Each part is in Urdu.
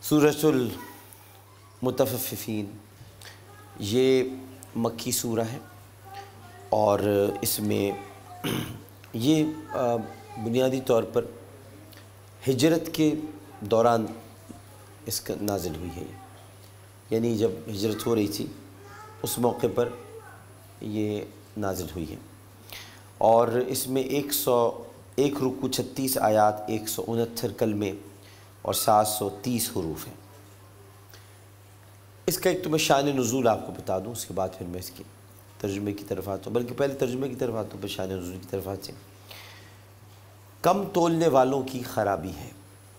سورۃ المطففین یہ مکی سورہ ہے اور اس میں یہ بنیادی طور پر ہجرت کے دوران اس کا نازل ہوئی ہے، یعنی جب ہجرت ہو رہی تھی اس موقع پر یہ نازل ہوئی ہے، اور اس میں 101 رکوع 36 آیات 169 کلمے اور 730 حروف ہیں۔ اس کا ایک تو میں شان نزول آپ کو بتا دوں، اس کے بعد پھر میں اس کے ترجمے کی طرف آتا ہوں، بلکہ پہلے ترجمے کی طرف آتا ہوں پھر شان نزول کی طرف آتے ہیں۔ کم تولنے والوں کی خرابی ہے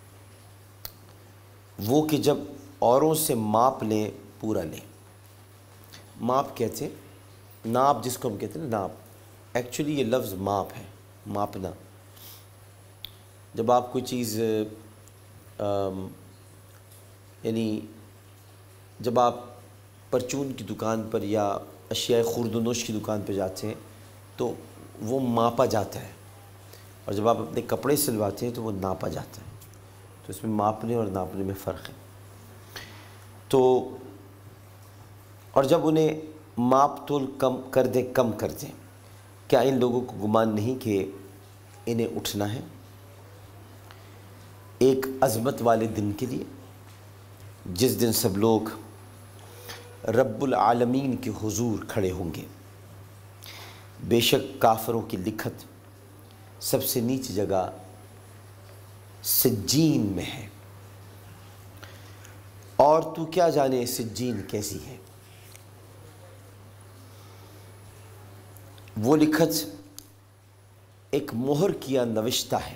وہ کہ جب اوروں سے ماپ لیں پورا لیں۔ ماپ کہتے ہیں، ناپ جس کو ہم کہتے ہیں ناپ، ایکچولی یہ لفظ ماپ ہے، ماپنا۔ جب آپ کوئی چیز یعنی جب آپ پرچون کی دکان پر یا اشیاء خورد و نوش کی دکان پہ جاتے ہیں تو وہ ماپا جاتا ہے، اور جب آپ اپنے کپڑے سلواتے ہیں تو وہ ناپا جاتا ہے، تو اس میں ماپنے اور ناپنے میں فرق ہے۔ تو اور جب انہیں ماپ تول کم کر دیں، کیا ان لوگوں کو گمان نہیں کہ انہیں اٹھنا ہے ایک عظمت والے دن کے لیے، جس دن سب لوگ رب العالمین کے حضور کھڑے ہوں گے۔ بے شک کافروں کی لکھت سب سے نیچی جگہ سجین میں ہے، اور تو کیا جانے سجین کیسی ہے۔ وہ لکھت ایک مہر کیا نوشتہ ہے،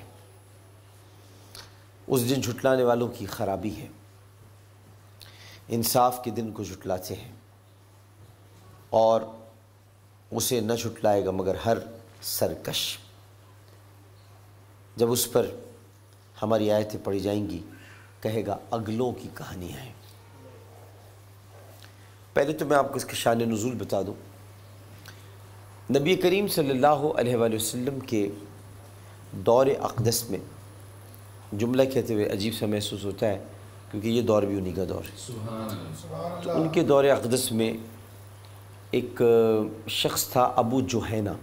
اس دن جھٹلانے والوں کی خرابی ہے، انصاف کے دن کو جھٹلاتے ہیں، اور اسے نہ جھٹلائے گا مگر ہر سرکش۔ جب اس پر ہماری آیتیں پڑھی جائیں گی کہے گا اگلوں کی کہانیاں ہیں۔ پہلے تو میں آپ کو اس کے شان نزول بتا دوں۔ نبی کریم صلی اللہ علیہ وآلہ وسلم کے دور اقدس میں، جملہ کہتے ہوئے عجیب سا محسوس ہوتا ہے کیونکہ یہ دور بھی انہی کا دور ہے، تو ان کے دور اقدس میں ایک شخص تھا ابو جوہینہ۔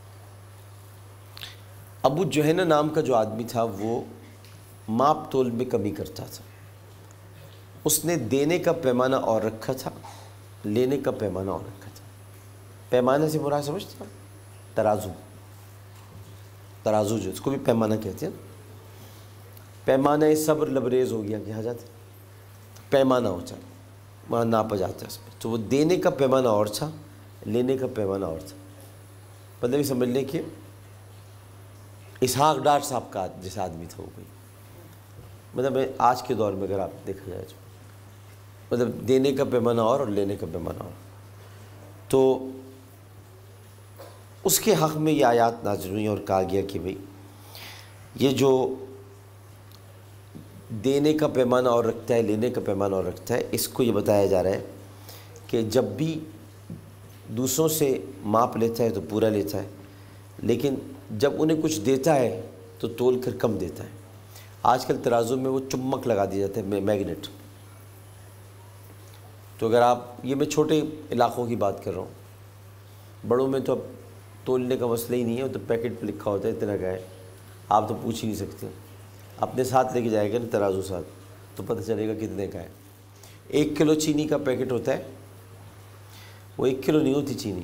ابو جوہینہ نام کا جو آدمی تھا وہ ماپ تول میں کمی کرتا تھا۔ اس نے دینے کا پیمانہ اور رکھا تھا، لینے کا پیمانہ اور رکھا تھا۔ پیمانے سے مراد سمجھتے ہیں؟ ترازو جو اس کو بھی پیمانہ کہتے ہیں۔ پیمانہ صبر لبریز ہو گیا، کہا جاتا ہے پیمانہ ہوتا ہے، وہاں ناپا جاتا ہے اس پہ۔ تو وہ دینے کا پیمانہ اور تھا، لینے کا پیمانہ اور تھا۔ مطلب یہ سمجھ لیں کہ اسحاق ڈار صاحب کا جیسا آدمی تھا وہ کوئی، مطلب آج کے دور میں اگر آپ دیکھا جائے تو مطلب دینے کا پیمانہ اور لینے کا پیمانہ اور۔ تو اس کے حق میں یہ آیات نازل ہوئی اور کہا گیا کہ بھئی یہ جو دینے کا پیمانہ اور رکھتا ہے، لینے کا پیمانہ اور رکھتا ہے، اس کو یہ بتایا جا رہا ہے کہ جب بھی دوسروں سے ماپ لیتا ہے تو پورا لیتا ہے، لیکن جب انہیں کچھ دیتا ہے تو تول کر کم دیتا ہے۔ آج کل ترازو میں وہ چمک لگا دیا جاتا ہے، میگنیٹ۔ تو اگر آپ، یہ میں چھوٹے علاقوں کی بات کر رہا ہوں، بڑوں میں تو اب تولنے کا مسئلہ ہی نہیں ہے، تو پیکٹ پہ لکھا ہوتا ہے اتنا کا ہے، آپ تو پوچھ ہی نہیں سکتے۔ اپنے ساتھ لے کے جائے گا نا ترازو ساتھ تو پتہ چلے گا کتنے کا ہے۔ 1 کلو چینی کا پیکٹ ہوتا ہے، وہ 1 کلو نہیں ہوتی چینی،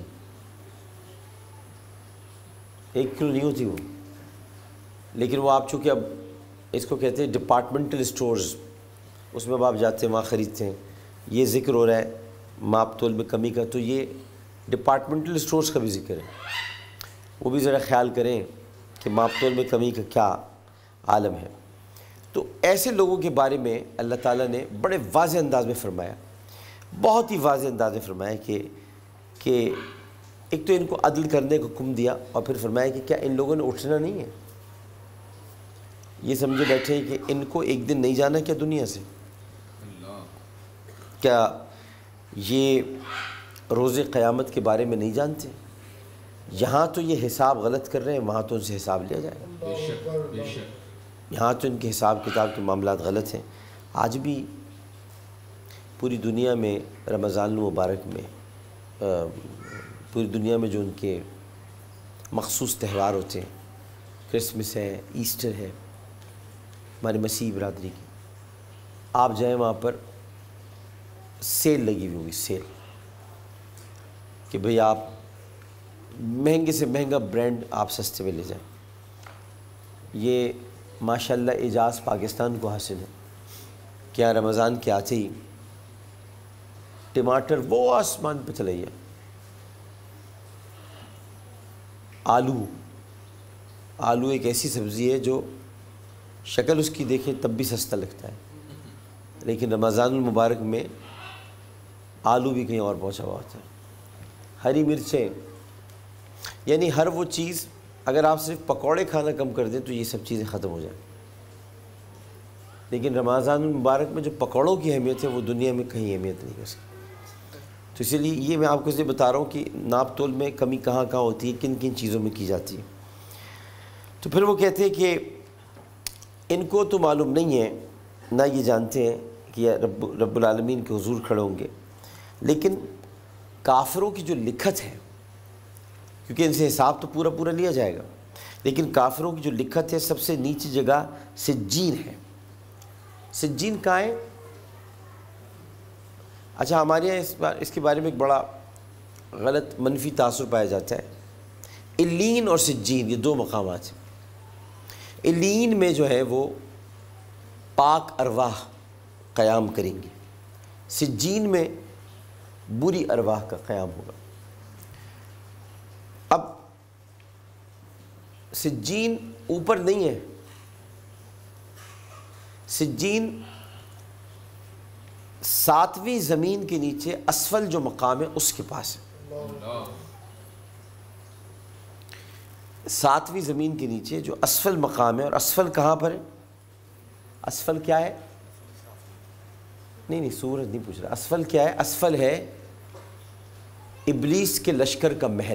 1 کلو نہیں ہوتی وہ، لیکن وہ آپ چونکہ اب اس کو کہتے ہیں ڈپارٹمنٹل سٹورز، اس میں اب آپ جاتے ہیں وہاں خریدتے ہیں۔ یہ ذکر ہو رہا ہے ماپ تول میں کمی کا، تو یہ ڈپارٹمنٹل سٹورز کا بھی ذکر ہے، وہ بھی ذرا خیال کریں کہ ماپ تول میں کمی کا کیا عالم ہے۔ تو ایسے لوگوں کے بارے میں اللہ تعالیٰ نے بڑے واضح انداز میں فرمایا، بہت ہی واضح انداز میں فرمایا کہ ایک تو ان کو عدل کرنے کا حکم دیا، اور پھر فرمایا کہ کیا ان لوگوں نے اٹھنا نہیں ہے؟ یہ سمجھے بیٹھے ہیں کہ ان کو ایک دن نہیں جانا کیا دنیا سے؟ کیا یہ روز قیامت کے بارے میں نہیں جانتے؟ یہاں تو یہ حساب غلط کر رہے ہیں، وہاں تو ان سے حساب لیا جائے گا۔ یہاں تو ان کے حساب کتاب کے معاملات غلط ہیں۔ آج بھی پوری دنیا میں رمضان المبارک میں پوری دنیا میں جو ان کے مخصوص تہوار ہوتے ہیں، کرسمس ہے، ایسٹر ہے، ہماری مسیحی برادری کی، آپ جائیں وہاں پر سیل لگی ہوئی ہوگی، سیل، کہ بھئی آپ مہنگے سے مہنگا برانڈ آپ سستے میں لے جائیں۔ یہ ماشاءاللہ اعجاز پاکستان کو حاصل ہے کہ یہاں رمضان کے آتے ہی ٹماٹر وہ آسمان پہ چلا گیا، آلو ایک ایسی سبزی ہے جو شکل اس کی دیکھیں تب بھی سستا لگتا ہے، لیکن رمضان المبارک میں آلو بھی کہیں اور پہنچا ہوا ہوتا ہے، ہری مرچیں، یعنی ہر وہ چیز، اگر آپ صرف پکوڑے کھانا کم کر دیں تو یہ سب چیزیں ختم ہو جائیں، لیکن رمضان المبارک میں جو پکوڑوں کی اہمیت ہے وہ دنیا میں کہیں اہمیت نہیں کر سکتی۔ تو اسی لیے یہ میں آپ کو اسے بتا رہا ہوں کہ ناپ تول میں کمی کہاں کہاں ہوتی ہے، کن کن چیزوں میں کی جاتی ہے۔ تو پھر وہ کہتے ہیں کہ ان کو تو معلوم نہیں ہے، نہ یہ جانتے ہیں کہ یہ رب العالمین کے حضور کھڑے ہوں گے، لیکن کافروں کی جو لکھت ہے، کیونکہ ان سے حساب تو پورا لیا جائے گا، لیکن کافروں کی جو لکھت ہے سب سے نیچی جگہ سجین ہے۔ سجین کہاں ہے؟ اچھا، ہمارے یہاں اس کے بارے میں ایک بڑا غلط منفی تاثر پایا جاتا ہے۔ علین اور سجین یہ دو مقامات ہیں۔ علین میں جو ہے وہ پاک ارواح قیام کریں گے، سجین میں بری ارواح کا قیام ہوگا۔ اب سجین اوپر نہیں ہے، سجین ساتویں زمین کے نیچے اسفل جو مقام ہے اس کے پاس ہے۔ ساتویں زمین کے نیچے جو اسفل مقام ہے، اور اسفل کہاں پر ہے؟ اسفل کیا ہے؟ نہیں سورج نہیں پوچھ رہا، اسفل کیا ہے؟ اسفل ہے ابلیس کے لشکر کا محل،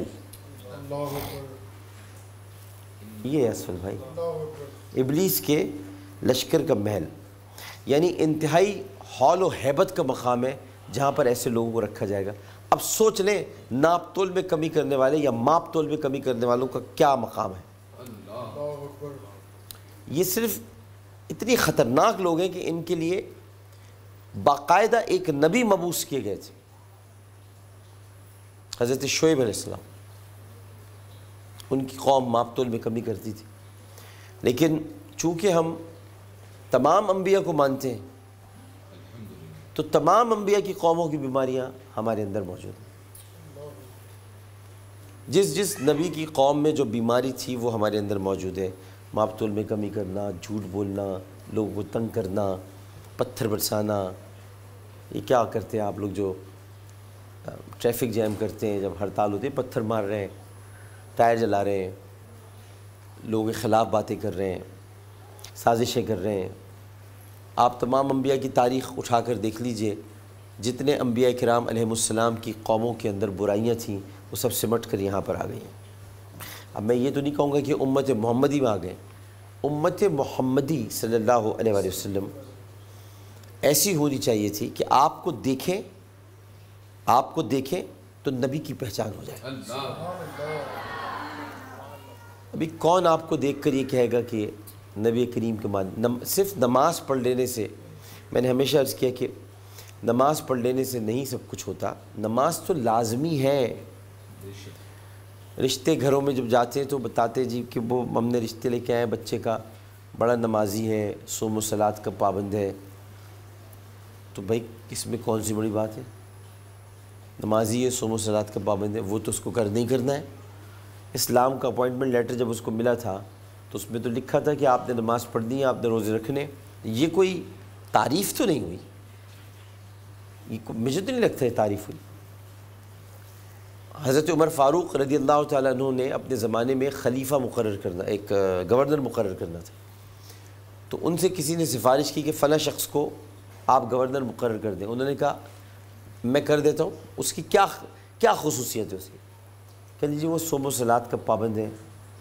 یہ ہے اسفل بھائی، ابلیس کے لشکر کا محل، یعنی انتہائی ہال و ہیبت کا مقام ہے جہاں پر ایسے لوگوں کو رکھا جائے گا۔ اب سوچ لیں ناپ تول میں کمی کرنے والے یا ماپ تول میں کمی کرنے والوں کا کیا مقام ہے۔ یہ صرف اتنی خطرناک لوگ ہیں کہ ان کے لیے باقاعدہ ایک نبی مبعوث کیے گئے تھے، حضرت شعیب علیہ السلام۔ ان کی قوم ماپ تول میں کمی کرتی تھی، لیکن چونکہ ہم تمام انبیاء کو مانتے ہیں تو تمام انبیاء کی قوموں کی بیماریاں ہمارے اندر موجود ہیں۔ جس نبی کی قوم میں جو بیماری تھی وہ ہمارے اندر موجود ہے۔ ماپ تول میں کمی کرنا، جھوٹ بولنا، لوگوں کو تنگ کرنا، پتھر برسانا۔ یہ کیا کرتے ہیں آپ لوگ جو ٹریفک جیم کرتے ہیں، جب ہڑتال ہوتی ہے پتھر مار رہے ہیں، ٹائر جلا رہے ہیں، لوگوں کے خلاف باتیں کر رہے ہیں، سازشیں کر رہے ہیں۔ آپ تمام انبیاء کی تاریخ اٹھا کر دیکھ لیجئے، جتنے انبیاء کرام علیہ السلام کی قوموں کے اندر برائیاں تھیں وہ سب سمٹ کر یہاں پر آ گئی ہیں۔ اب میں یہ تو نہیں کہوں گا کہ امت محمدی میں آ گئے، امت محمدی صلی اللہ علیہ وآلہ وسلم ایسی ہونی چاہیے تھی کہ آپ کو دیکھیں تو نبی کی پہچان ہو جائے۔ ابھی کون آپ کو دیکھ کر یہ کہے گا کہ نبی کریم کے صرف نماز پڑھ لینے سے، میں نے ہمیشہ عرض کیا کہ نماز پڑھ لینے سے نہیں سب کچھ ہوتا، نماز تو لازمی ہے۔ رشتے گھروں میں جب جاتے ہیں تو بتاتے جی کہ وہ ہم نے رشتے لے کے آئے، بچے کا بڑا نمازی ہے، صوم و صلات کا پابند ہے، تو بھائی اس میں کون سی بڑی بات ہے؟ نمازی ہے، صوم و صلات کا پابند ہے، وہ تو اس کو نہیں کرنا ہے۔ اسلام کا اپوائنٹمنٹ لیٹر جب اس کو ملا تھا تو اس میں تو لکھا تھا کہ آپ نے نماز پڑھنی ہے، آپ نے روزے رکھنے۔ یہ کوئی تعریف تو نہیں ہوئی، مجھے تو نہیں لگتا ہے تعریف ہوئی۔ حضرت عمر فاروق رضی اللہ تعالیٰ عنہ نے اپنے زمانے میں خلیفہ مقرر کرنا، ایک گورنر مقرر کرنا تھا، تو ان سے کسی نے سفارش کی کہ فلاں شخص کو آپ گورنر مقرر کر دیں۔ انہوں نے کہا میں کر دیتا ہوں، اس کی کیا خصوصیت ہے اس کی؟ کہ جی وہ صوم و صلات کا پابند ہے،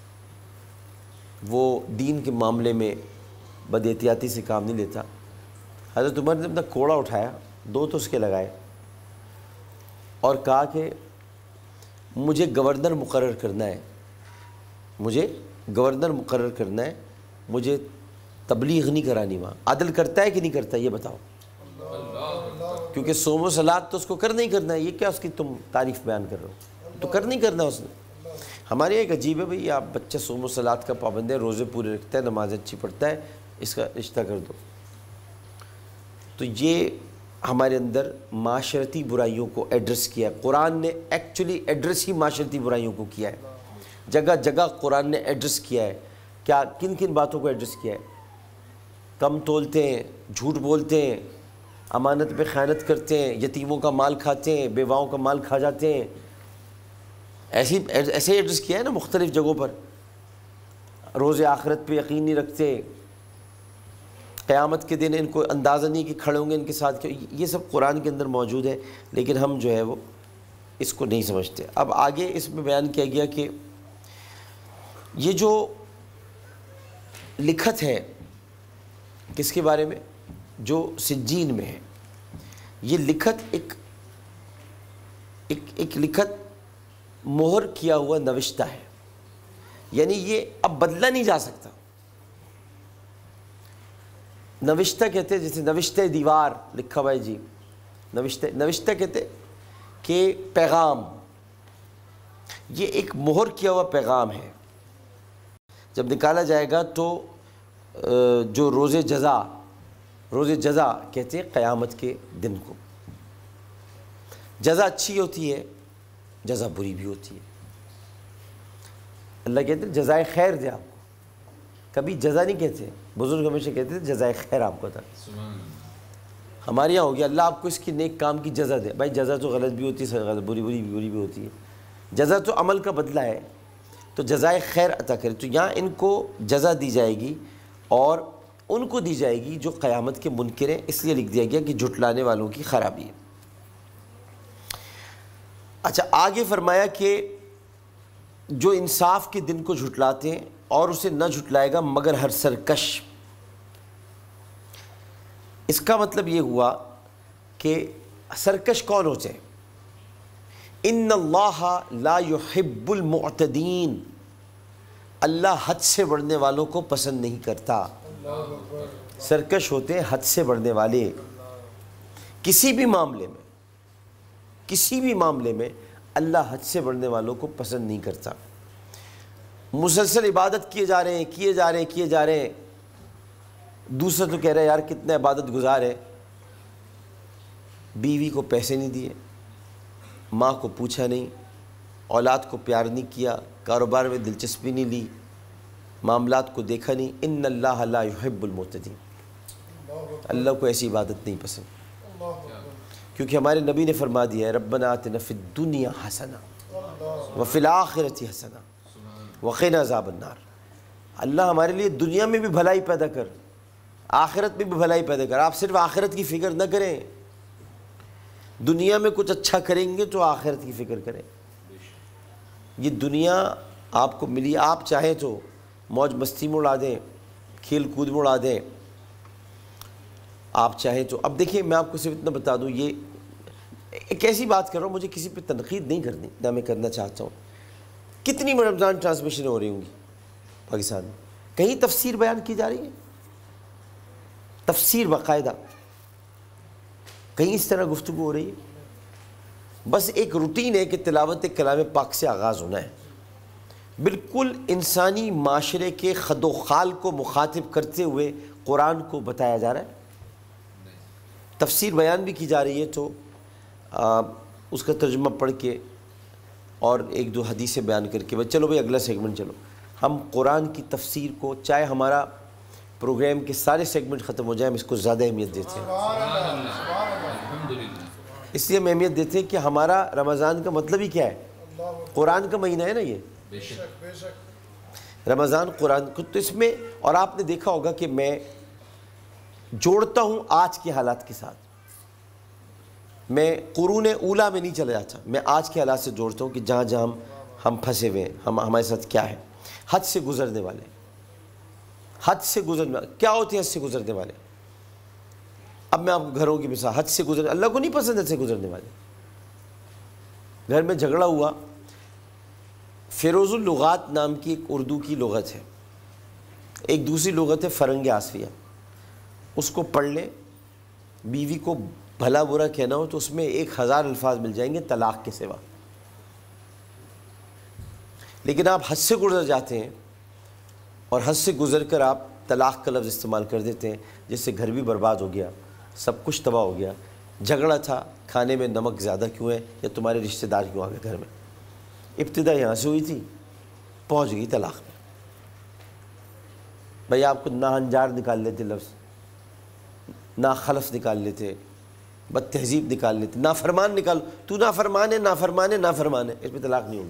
وہ دین کے معاملے میں بد احتیاطی سے کام نہیں لیتا۔ حضرت عمر نے اپنا کوڑا اٹھایا 2 تو اس کے لگائے اور کہا کہ مجھے گورنر مقرر کرنا ہے، مجھے گورنر مقرر کرنا ہے، مجھے تبلیغ نہیں کرانی وہاں۔ عدل کرتا ہے کہ نہیں کرتا یہ بتاؤ، کیونکہ صوم و صلات تو اس کو کرنا ہی کرنا ہے، یہ کیا اس کی تم تعریف بیان کر رہے ہو، تو کرنا ہی کرنا اس نے۔ ہمارے یہاں ایک عجیب ہے بھئی، آپ بچہ صوم و صلات کا پابند ہے، روزے پورے رکھتا ہے، نماز اچھی پڑھتا ہے، اس کا رشتہ کر دو۔ تو یہ ہمارے اندر معاشرتی برائیوں کو ایڈریس کیا ہے قرآن نے، ایکچولی ایڈریس ہی معاشرتی برائیوں کو کیا ہے، جگہ جگہ قرآن نے ایڈریس کیا ہے۔ کیا کن کن باتوں کو ایڈریس کیا ہے؟ کم تولتے ہیں، جھوٹ بولتے ہیں، امانت پہ خیانت کرتے ہیں، یتیموں کا مال کھاتے ہیں، بیواؤں کا مال کھا جاتے ہیں، ایسے ہی ایڈریس کیا ہے نا مختلف جگہوں پر۔ روز آخرت پہ یقین نہیں رکھتے، قیامت کے دن ان کو اندازہ نہیں کہ کھڑے ہوں گے ان کے ساتھ، یہ سب قرآن کے اندر موجود ہے، لیکن ہم جو ہے وہ اس کو نہیں سمجھتے۔ اب آگے اس میں بیان کیا گیا کہ یہ جو لکھت ہے کس کے بارے میں، جو سجین میں ہے، یہ لکھت ایک لکھت مہر کیا ہوا نوشتہ ہے، یعنی یہ اب بدلا نہیں جا سکتا۔ نوشتہ کہتے ہیں، جیسے نوشتہ دیوار لکھا ہوا ہے جی، نوشتہ کہتے کہ پیغام، یہ ایک مہر کیا ہوا پیغام ہے۔ جب نکالا جائے گا تو جو روز جزا کہتے ہیں قیامت کے دن کو، جزا اچھی ہوتی ہے، جزا بری بھی ہوتی ہے۔ اللہ کہتے ہیں جزائے خیر دے آپ کو، کبھی جزا نہیں کہتے، بزرگ ہمیشہ کہتے تھے جزائے خیر آپ کو تھا۔ ہمارے یہاں ہو گیا اللہ آپ کو اس کی نیک کام کی جزا دے، بھائی جزا تو غلط بھی ہوتی ہے، بری بھی ہوتی ہے، جزا تو عمل کا بدلہ ہے، تو جزائے خیر عطا کرے۔ تو یہاں ان کو جزا دی جائے گی اور ان کو دی جائے گی جو قیامت کے منکر ہیں، اس لیے لکھ دیا گیا کہ جھٹلانے والوں کی خرابی ہے۔ اچھا آگے فرمایا کہ جو انصاف کے دن کو جھٹلاتے ہیں اور اسے نہ جھٹلائے گا مگر ہر سرکش۔ اس کا مطلب یہ ہوا کہ سرکش کون ہوتے ہیں؟ ان اللہ لا يحب المعتدین، اللہ حد سے بڑھنے والوں کو پسند نہیں کرتا۔ سرکش ہوتے ہیں حد سے بڑھنے والے، کسی بھی معاملے میں اللہ حد سے بڑھنے والوں کو پسند نہیں کرتا۔ مسلسل عبادت کیے جا رہے ہیں، دوسرا تو کہہ رہا ہے یار کتنا عبادت گزار ہے، بیوی کو پیسے نہیں دیے، ماں کو پوچھا نہیں، اولاد کو پیار نہیں کیا، کاروبار میں دلچسپی نہیں لی، معاملات کو دیکھا نہیں۔ ان اللہ لا يحب المعتدین، اللہ کو ایسی عبادت نہیں پسند، کیونکہ ہمارے نبی نے فرما دیا ہے ربنا آتنا فی الدنیا حسنہ وفی الآخرۃ حسنہ وقنا عذاب النار۔ اللہ ہمارے لیے دنیا میں بھی بھلائی پیدا کر، آخرت میں بھی بھلائی پیدا کر۔ آپ صرف آخرت کی فکر نہ کریں، دنیا میں کچھ اچھا کریں گے تو آخرت کی فکر کریں۔ یہ دنیا آپ کو ملی، آپ چاہیں تو موج مستی میں اڑا دیں، کھیل کود میں اڑا دیں، آپ چاہیں تو۔ اب دیکھیں میں آپ کو صرف اتنا بتا دوں، یہ ایک ایسی بات کر رہا ہوں، مجھے کسی پہ تنقید نہیں کرنی، نہ میں کرنا چاہتا ہوں۔ کتنی رمضان ٹرانسمیشنیں ہو رہی ہوں گی پاکستان میں، کہیں تفسیر بیان کی جا رہی ہے، تفسیر باقاعدہ، کہیں اس طرح گفتگو ہو رہی ہے؟ بس ایک روٹین ہے کہ تلاوت کلام پاک سے آغاز ہونا ہے، بالکل انسانی معاشرے کے خد و خال کو مخاطب کرتے ہوئے قرآن کو بتایا جا رہا ہے۔ تفسیر بیان بھی کی جا رہی ہے تو اس کا ترجمہ پڑھ کے اور ایک دو حدیثیں بیان کر کے، چلو بھائی اگلا سیگمنٹ چلو۔ ہم قرآن کی تفسیر کو، چاہے ہمارا پروگرام کے سارے سیگمنٹ ختم ہو جائیں، ہم اس کو زیادہ اہمیت دیتے ہیں۔ اس لیے ہم اہمیت دیتے ہیں کہ ہمارا رمضان کا مطلب ہی کیا ہے؟ قرآن کا مہینہ ہے نا یہ، رمضان قرآن کو، تو اس میں، اور آپ نے دیکھا ہوگا کہ میں جوڑتا ہوں آج کے حالات کے ساتھ، میں قرون اولیٰ میں نہیں چلا جاتا، میں آج کے حالات سے جوڑتا ہوں کہ جہاں جہاں ہم پھنسے ہوئے ہیں، ہمارے ساتھ کیا ہے۔ حد سے گزرنے والے، حد سے گزرنے والے کیا ہوتے ہیں؟ حد سے گزرنے والے، اب میں آپ کو گھروں کی مثال، حد سے گزر، اللہ کو نہیں پسند حد سے گزرنے والے. گھر میں جھگڑا ہوا، فیروز اللغات نام کی ایک اردو کی لغت ہے، ایک دوسری لغت ہے فرنگ آسفیہ، اس کو پڑھ لیں. بیوی کو بھلا برا کہنا ہو تو اس میں 1000 الفاظ مل جائیں گے طلاق کے سوا. لیکن آپ حد سے گزر جاتے ہیں اور حد سے گزر کر آپ طلاق کا لفظ استعمال کر دیتے ہیں، جس سے گھر بھی برباد ہو گیا، سب کچھ تباہ ہو گیا. جھگڑا تھا کھانے میں نمک زیادہ کیوں ہے، یا تمہارے رشتہ دار کیوں آ گئے گھر میں. ابتدا یہاں سے ہوئی تھی، پہنچ گئی طلاق میں. بھائی آپ کو ناہنجار نکال لیتے لفظ، ناخلف نکال لیتے، بد تہذیب نکال لیتے، نافرمان نکال، تو نافرمان ہے نافرمان ہے نافرمان ہے، اس میں طلاق نہیں ہوگی.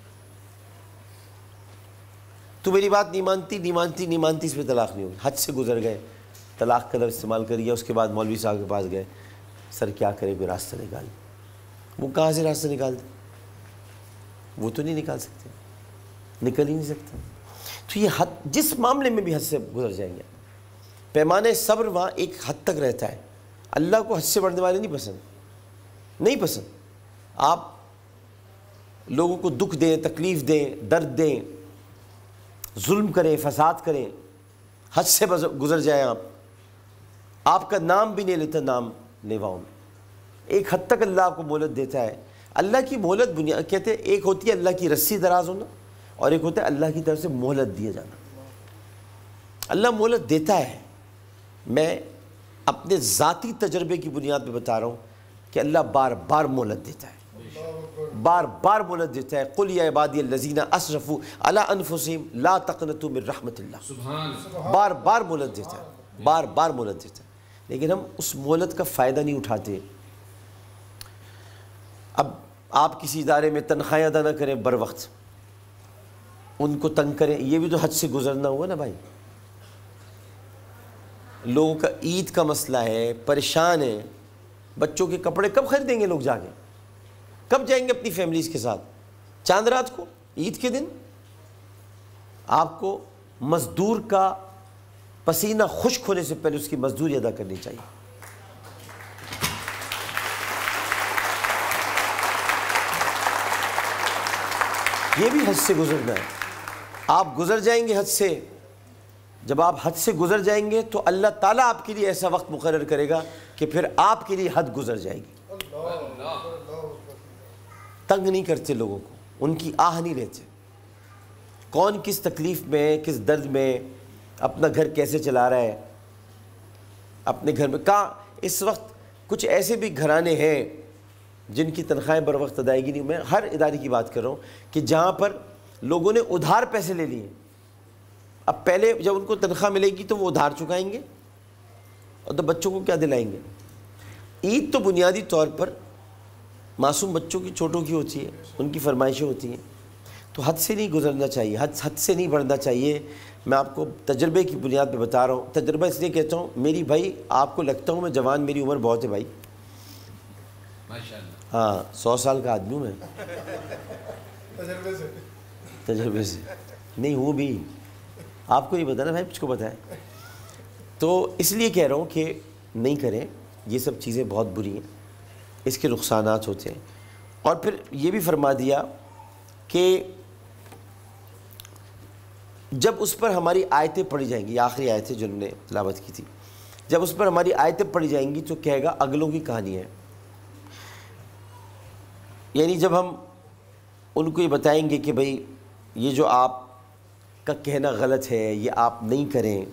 تو میری بات نہیں مانتی نہیں مانتی نہیں مانتی، اس میں طلاق نہیں ہوگی. حد سے گزر گئے، طلاق کا لفظ استعمال کر لیا. اس کے بعد مولوی صاحب کے پاس گئے، سر کیا کرے، کوئی راستہ نکال. وہ کہاں سے راستہ نکال دیں، وہ تو نہیں نکال سکتے، نکل ہی نہیں سکتا. تو یہ حد، جس معاملے میں بھی حد سے گزر جائیں گے. پیمانے صبر وہاں ایک حد تک رہتا ہے. اللہ کو حد سے بڑھنے والے نہیں پسند، نہیں پسند. آپ لوگوں کو دکھ دیں، تکلیف دیں، درد دیں، ظلم کریں، فساد کریں، حد سے گزر جائیں. آپ کا نام بھی نہیں لیتا نام لیواؤں میں. ایک حد تک اللہ آپ کو مہلت دیتا ہے. اللہ کی مہلت بنیاد کہتے ہیں، ایک ہوتی ہے اللہ کی رسی دراز ہونا، اور ایک ہوتا ہے اللہ کی طرف سے مہلت دیا جانا. اللہ مہلت دیتا ہے. میں اپنے ذاتی تجربے کی بنیاد پہ بتا رہا ہوں کہ اللہ بار بار مہلت دیتا ہے، بار بار مہلت دیتا ہے. قل یا عبادی الذین اسرفوا علی انفسہم لا تقنطوا من رحمت اللہ. بار بار مہلت دیتا ہے، بار بار مہلت دیتا ہے. لیکن ہم اس مہلت کا فائدہ نہیں اٹھاتے. اب آپ کسی ادارے میں تنخواہیں ادا نہ کریں بر وقت، ان کو تنگ کریں، یہ بھی تو حد سے گزرنا ہوا نا بھائی. لوگوں کا عید کا مسئلہ ہے، پریشان ہیں. بچوں کے کپڑے کب خریدیں گے لوگ جا کے، کب جائیں گے اپنی فیملیز کے ساتھ. چاند رات کو، عید کے دن. آپ کو مزدور کا پسینہ خشک ہونے سے پہلے اس کی مزدوری ادا کرنی چاہیے. یہ بھی حد سے گزرنا ہے. آپ گزر جائیں گے حد سے. جب آپ حد سے گزر جائیں گے تو اللہ تعالیٰ آپ کے لیے ایسا وقت مقرر کرے گا کہ پھر آپ کے لیے حد گزر جائے گی. تنگ نہیں کرتے لوگوں کو، ان کی آہ نہیں لیتے. کون کس تکلیف میں، کس درد میں، اپنا گھر کیسے چلا رہا ہے، اپنے گھر میں کہاں. اس وقت کچھ ایسے بھی گھرانے ہیں جن کی تنخواہیں بر وقت ادائیگی نہیں. میں ہر ادارے کی بات کر رہا ہوں کہ جہاں پر لوگوں نے ادھار پیسے لے لیے. اب پہلے جب ان کو تنخواہ ملے گی تو وہ ادھار چکائیں گے، اور تو بچوں کو کیا دلائیں گے. عید تو بنیادی طور پر معصوم بچوں کی، چھوٹوں کی ہوتی ہے، ان کی فرمائشیں ہوتی ہیں. تو حد سے نہیں گزرنا چاہیے، حد سے نہیں بڑھنا چاہیے. میں آپ کو تجربے کی بنیاد پہ بتا رہا ہوں. تجربہ اس لیے کہتا ہوں، میری بھائی آپ کو لگتا ہوں میں جوان، میری عمر بہت ہے بھائی، ہاں 100 سال کا آدمی ہوں میں تجربے سے. نہیں ہوں بھی، آپ کو نہیں پتا نا بھائی، مجھ کو پتا ہے. تو اس لیے کہہ رہا ہوں کہ نہیں کریں. یہ سب چیزیں بہت بری ہیں، اس کے نقصانات ہوتے ہیں. اور پھر یہ بھی فرما دیا کہ جب اس پر ہماری آیتیں پڑھی جائیں گی، آخری آیتیں جو ہم نے تلاوت کی تھی، جب اس پر ہماری آیتیں پڑھی جائیں گی تو کہے گا اگلوں کی کہانی ہے. یعنی جب ہم ان کو یہ بتائیں گے کہ بھئی یہ جو آپ کا کہنا غلط ہے، یہ آپ نہیں کریں،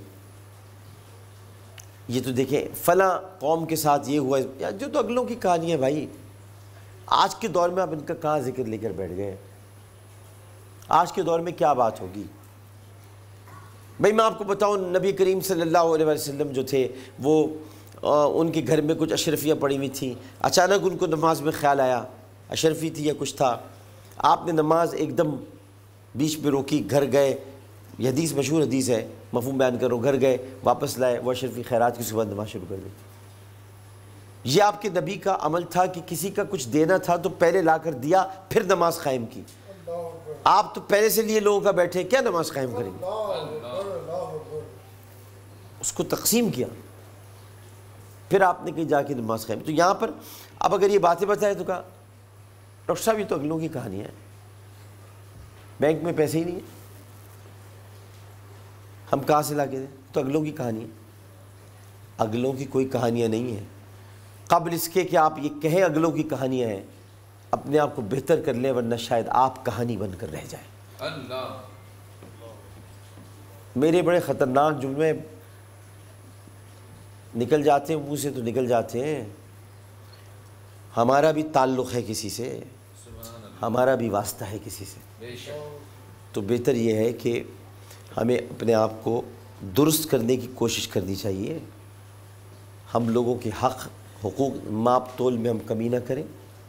یہ تو دیکھیں فلاں قوم کے ساتھ یہ ہوا، جو تو اگلوں کی کہانی ہے بھائی. آج کے دور میں آپ ان کا کہاں ذکر لے کر بیٹھ گئے. آج کے دور میں کیا بات ہوگی بھائی. میں آپ کو بتاؤں، نبی کریم صلی اللہ علیہ وسلم جو تھے وہ ان کے گھر میں کچھ اشرفیاں پڑی ہوئی تھیں. اچانک ان کو نماز میں خیال آیا، اشرفی تھی یا کچھ تھا، آپ نے نماز ایک دم بیچ میں روکی، گھر گئے. یہ حدیث مشہور حدیث ہے، مفہوم بیان کرو. گھر گئے، واپس لائے، وہ اشرفی خیرات کی صبح نماز شروع کر دی. یہ آپ کے نبی کا عمل تھا کہ کسی کا کچھ دینا تھا تو پہلے لا کر دیا، پھر نماز قائم کی. آپ تو پہلے سے لیے لوگوں کا بیٹھے، کیا نماز قائم کریں گے. اس کو تقسیم کیا، پھر آپ نے کہیں جا کے نماز قائم. تو یہاں پر اب اگر یہ باتیں بتائے تو کہا ڈاکٹر صاحب یہ تو اگلوں کی کہانیاں ہیں, بینک میں پیسے ہی نہیں ہیں, ہم کہاں سے لا کے دیں؟ تو اگلوں کی کہانی ہے. اگلوں کی کوئی کہانیاں نہیں ہیں. قبل اس کے کہ آپ یہ کہیں اگلوں کی کہانیاں ہیں, اپنے آپ کو بہتر کر لیں, ورنہ شاید آپ کہانی بن کر رہ جائیں. اللہ میرے بڑے خطرناک جملے نکل جاتے ہیں منہ سے, تو نکل جاتے ہیں. ہمارا بھی تعلق ہے کسی سے, ہمارا بھی واسطہ ہے کسی سے. تو بہتر یہ ہے کہ ہمیں اپنے آپ کو درست کرنے کی کوشش کرنی چاہیے. ہم لوگوں کے حق حقوق ماپ تول میں ہم کمی نہ کریں,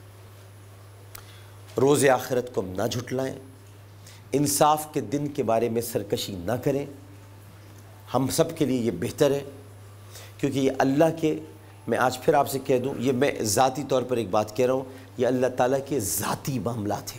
روز آخرت کو ہم نہ جھٹلائیں, انصاف کے دن کے بارے میں سرکشی نہ کریں. ہم سب کے لیے یہ بہتر ہے, کیونکہ یہ اللہ کے, میں آج پھر آپ سے کہہ دوں, یہ میں ذاتی طور پر ایک بات کہہ رہا ہوں, یہ اللہ تعالیٰ کے ذاتی معاملات ہیں.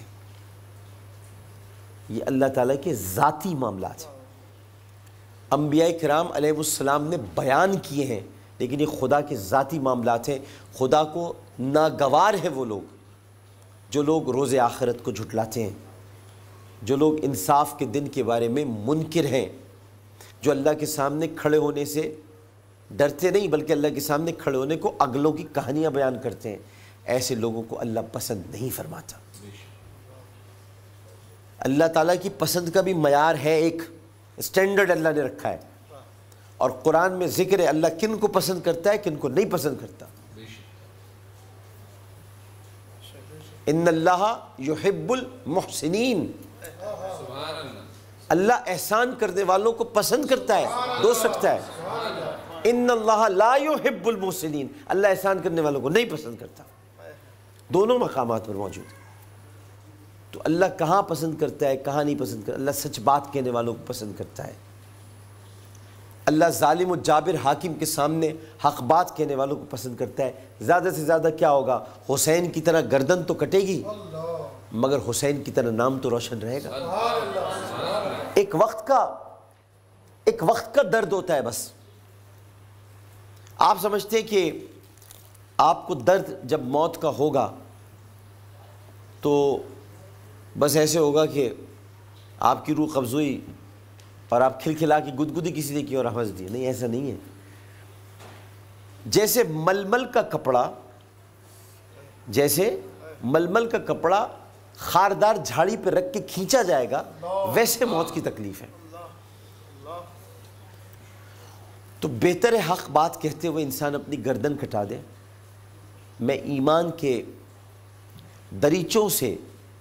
یہ اللہ تعالیٰ کے ذاتی معاملات ہیں. انبیاء کرام علیہ السلام نے بیان کیے ہیں, لیکن یہ خدا کے ذاتی معاملات ہیں. خدا کو ناگوار ہے وہ لوگ جو لوگ روز آخرت کو جھٹلاتے ہیں, جو لوگ انصاف کے دن کے بارے میں منکر ہیں, جو اللہ کے سامنے کھڑے ہونے سے ڈرتے نہیں بلکہ اللہ کے سامنے کھڑے ہونے کو اگلوں کی کہانیاں بیان کرتے ہیں. ایسے لوگوں کو اللہ پسند نہیں فرماتا. اللہ تعالیٰ کی پسند کا بھی معیار ہے, ایک اسٹینڈرڈ اللہ نے رکھا ہے, اور قرآن میں ذکر ہے اللہ کن کو پسند کرتا ہے کن کو نہیں پسند کرتا. ان اللہ یحب المحسنین, اللہ احسان کرنے والوں کو پسند کرتا ہے, دوست رکھتا ہے. ان اللہ لا یحب المحسنین, اللہ احسان کرنے والوں کو نہیں پسند کرتا. دونوں مقامات پر موجود ہے. تو اللہ کہاں پسند کرتا ہے کہاں نہیں پسند کرتا؟ اللہ سچ بات کہنے والوں کو پسند کرتا ہے. اللہ ظالم و جابر حاکم کے سامنے حق بات کہنے والوں کو پسند کرتا ہے. زیادہ سے زیادہ کیا ہوگا؟ حسین کی طرح گردن تو کٹے گی مگر حسین کی طرح نام تو روشن رہے گا. ایک وقت کا درد ہوتا ہے بس. آپ سمجھتے ہیں کہ آپ کو درد جب موت کا ہوگا تو بس ایسے ہوگا کہ آپ کی روح قبض ہوئی اور آپ کھلکھلا کی گدگدی کسی نے کی اور ہنس دی. نہیں, ایسا نہیں ہے. جیسے ململ کا کپڑا خاردار جھاڑی پہ رکھ کے کھینچا جائے گا, ویسے موت کی تکلیف ہے. تو بہتر ہے حق بات کہتے ہوئے انسان اپنی گردن کٹا دے. میں ایمان کے دریچوں سے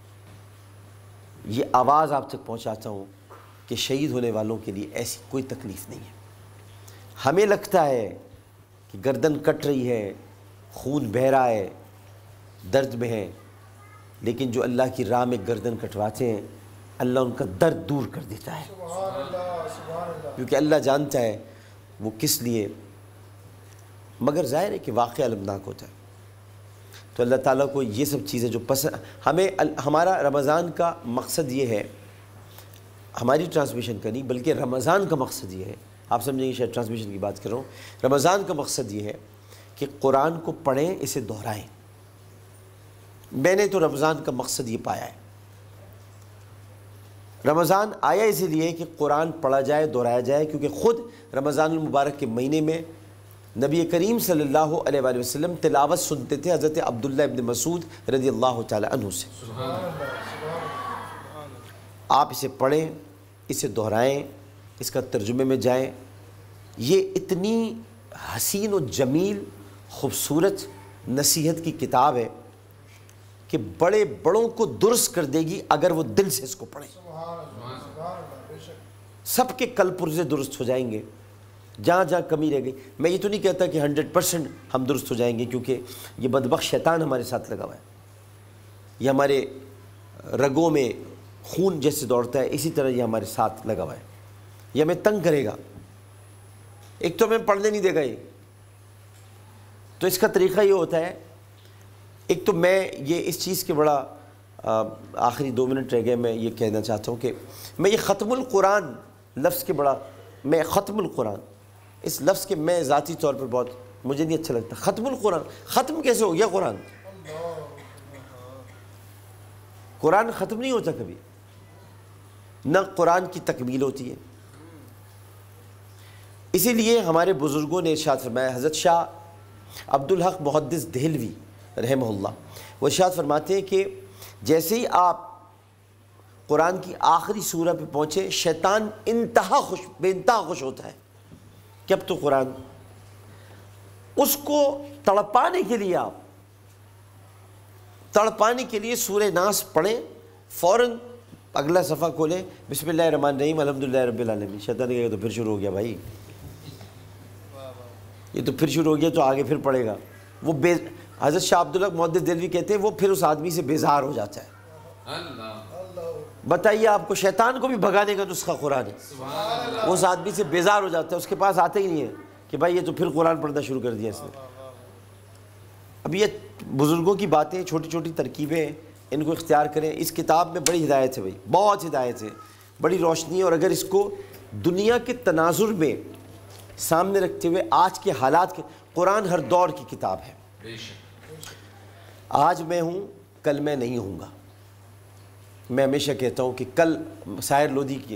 یہ آواز آپ تک پہنچاتا ہوں کہ شہید ہونے والوں کے لیے ایسی کوئی تکلیف نہیں ہے. ہمیں لگتا ہے کہ گردن کٹ رہی ہے, خون بہہ رہا ہے, درد میں ہے, لیکن جو اللہ کی راہ میں گردن کٹواتے ہیں اللہ ان کا درد دور کر دیتا ہے, کیونکہ اللہ جانتا ہے وہ کس لیے. مگر ظاہر ہے کہ واقعہ المناک ہوتا ہے. تو اللہ تعالیٰ کو یہ سب چیزیں جو پسند, ہمیں ہمارا رمضان کا مقصد یہ ہے, ہماری ٹرانسمیشن کا نہیں بلکہ رمضان کا مقصد یہ ہے. آپ سمجھیں گے شاید ٹرانسمیشن کی بات کر رہا ہوں. رمضان کا مقصد یہ ہے کہ قرآن کو پڑھیں, اسے دہرائیں. میں نے تو رمضان کا مقصد یہ پایا ہے. رمضان آیا اسی لیے کہ قرآن پڑھا جائے, دہرایا جائے, کیونکہ خود رمضان المبارک کے مہینے میں نبی کریم صلی اللہ علیہ وآلہ وسلم تلاوت سنتے تھے حضرت عبداللہ ابن مسعود رضی اللہ تعالی عنہ سے. آپ اسے پڑھیں, اسے دہرائیں, اس کا ترجمے میں جائیں. یہ اتنی حسین و جمیل خوبصورت نصیحت کی کتاب ہے کہ بڑے بڑوں کو درست کر دے گی اگر وہ دل سے اس کو پڑھیں. سب کے کل پرزے درست ہو جائیں گے جہاں جہاں کمی رہ گئی. میں یہ تو نہیں کہتا کہ 100% ہم درست ہو جائیں گے, کیونکہ یہ بدبخت شیطان ہمارے ساتھ لگا ہوا ہے. یہ ہمارے رگوں میں خون جیسے دوڑتا ہے اسی طرح یہ ہمارے ساتھ لگا ہوا ہے. یہ ہمیں تنگ کرے گا. ایک تو ہمیں پڑھنے نہیں دے گا یہ. تو اس کا طریقہ یہ ہوتا ہے, ایک تو میں یہ اس چیز کے بڑا آخری 2 منٹ رہ گئے, میں یہ کہنا چاہتا ہوں کہ میں یہ ختم القرآن لفظ کے بڑا, میں ختم القرآن اس لفظ کے میں ذاتی طور پر بہت مجھے نہیں اچھا لگتا. ختم القرآن، ختم کیسے ہو گیا قرآن؟ قرآن ختم نہیں ہوتا کبھی، نہ قرآن کی تکمیل ہوتی ہے. اسی لیے ہمارے بزرگوں نے ارشاد فرمایا، حضرت شاہ عبدالحق محدث دہلوی رحمہ اللہ، وہ ارشاد فرماتے ہیں کہ جیسے ہی آپ قرآن کی آخری سورہ پہ پہنچے، شیطان بے انتہا خوش ہوتا ہے کہ اب تو قرآن، اس کو تڑپانے کے لیے تڑپانے کے لیے سورہ ناس پڑھیں، فوراً اگلا صفحہ کھولیں، بسم اللہ الرحمن الرحیم الحمدللہ رب العالمین. شیطان کہے گا تو پھر شروع ہو گیا بھائی، یہ تو پھر شروع ہو گیا، تو آگے پھر پڑھے گا. وہ حضرت شاہ عبدالحق محدث دہلوی کہتے ہیں وہ پھر اس آدمی سے بیزار ہو جاتا ہے. بتائیے آپ کو، شیطان کو بھی بھگانے کا نسخہ قرآن ہے. وہ اس آدمی سے بیزار ہو جاتا ہے، اس کے پاس آتا ہی نہیں ہے کہ بھائی یہ تو پھر قرآن پڑھنا شروع کر دیا اس نے. اب یہ بزرگوں کی باتیں، چھوٹی چھوٹی ترکیبیں، ان کو اختیار کریں. اس کتاب میں بڑی ہدایت ہے بھائی، بہت ہدایت ہے، بڑی روشنی ہے. اور اگر اس کو دنیا کے تناظر میں سامنے رکھتے ہوئے آج کے حالات کے، قرآن ہر دور کی کتاب ہے. آج میں ہوں، کل میں نہیں ہوں گا. میں ہمیشہ کہتا ہوں کہ کل ساحر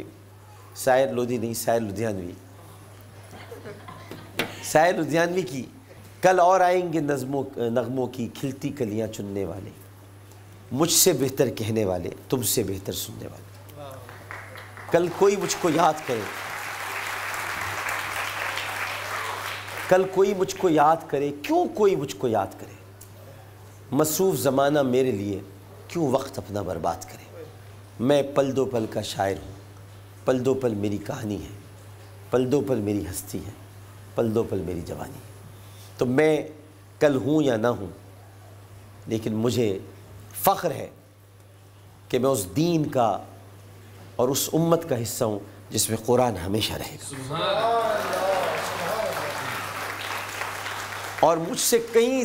لدھیانوی کی کل اور آئیں گے نغموں کی کھلتی کلیاں چننے والے، مجھ سے بہتر کہنے والے، تم سے بہتر سننے والے. کل کوئی مجھ کو یاد کرے، کل کوئی مجھ کو یاد کرے، کیوں کوئی مجھ کو یاد کرے. مصروف زمانہ میرے لیے کیوں وقت اپنا برباد کرے. میں پل دو پل کا شاعر ہوں، پل دو پل میری کہانی ہے، پل دو پل میری ہستی ہے، پل دو پل میری جوانی ہے. تو میں کل ہوں یا نہ ہوں، لیکن مجھے فخر ہے کہ میں اس دین کا اور اس امت کا حصہ ہوں جس میں قرآن ہمیشہ رہے گا. اور مجھ سے کہیں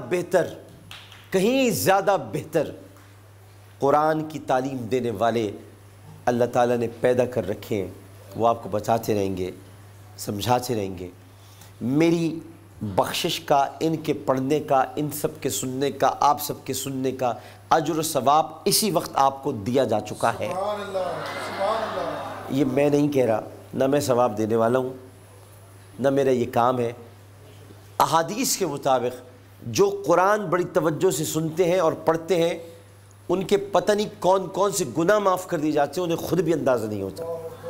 زیادہ بہتر قرآن کی تعلیم دینے والے اللہ تعالیٰ نے پیدا کر رکھے ہیں. وہ آپ کو بتاتے رہیں گے، سمجھاتے رہیں گے. میری بخشش کا، ان کے پڑھنے کا، ان سب کے سننے کا، آپ سب کے سننے کا اجر و ثواب اسی وقت آپ کو دیا جا چکا ہے. یہ میں نہیں کہہ رہا، نہ میں ثواب دینے والا ہوں، نہ میرا یہ کام ہے. احادیث کے مطابق جو قرآن بڑی توجہ سے سنتے ہیں اور پڑھتے ہیں، ان کے پتہ نہیں کون کون سے گناہ معاف کر دیے جاتے ہیں، انہیں خود بھی اندازہ نہیں ہوتا.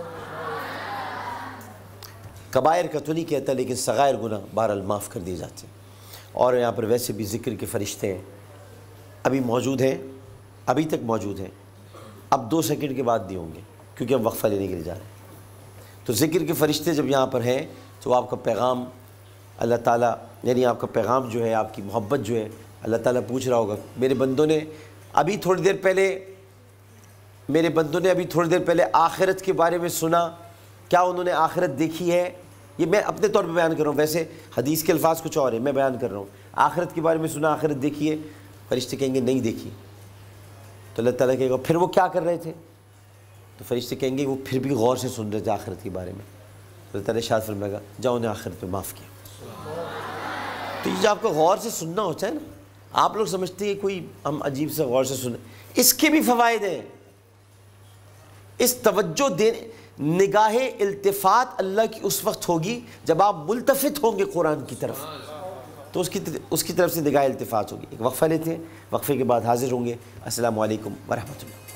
کبائر کا تو نہیں کہتا، لیکن صغائر گناہ بہرحال معاف کر دیے جاتے ہیں. اور یہاں پر ویسے بھی ذکر کے فرشتے ہیں، ابھی موجود ہیں، ابھی تک موجود ہیں. اب 2 سیکنڈ کے بعد نہیں ہوں گے، کیونکہ ہم وقفہ لینے کے لیے جا رہے ہیں. تو ذکر کے فرشتے جب یہاں پر ہیں تو آپ کا پیغام اللہ تعالیٰ، یعنی آپ کا پیغام جو ہے، آپ کی محبت جو ہے، اللہ تعالیٰ پوچھ رہا ہوگا میرے بندوں نے ابھی تھوڑی دیر پہلے آخرت کے بارے میں سنا، کیا انہوں نے آخرت دیکھی ہے؟ یہ میں اپنے طور پہ بیان کر رہا ہوں، ویسے حدیث کے الفاظ کچھ اور ہیں، میں بیان کر رہا ہوں. آخرت کے بارے میں سنا، آخرت دیکھی ہے؟ فرشتے کہیں گے نہیں دیکھی. تو اللہ تعالیٰ کہے گا پھر وہ کیا کر رہے تھے؟ تو فرشتے کہیں گے وہ پھر بھی غور سے سن رہے تھے آخرت کے بارے میں. اللہ تعالیٰ ارشاد فرمائے گا جاؤ انہیں آخرت پہ معاف کیا. تو یہ جو آپ کو غور سے سننا ہوتا ہے نا، آپ لوگ سمجھتے ہیں کوئی ہم عجیب سے غور سے سنیں، اس کے بھی فوائد ہیں. اس توجہ دینے، نگاہ التفات اللہ کی اس وقت ہوگی جب آپ ملتفت ہوں گے قرآن کی طرف، تو اس کی طرف سے نگاہ التفات ہوگی. ایک وقفہ لیتے ہیں، وقفے کے بعد حاضر ہوں گے. السلام علیکم ورحمۃ اللہ.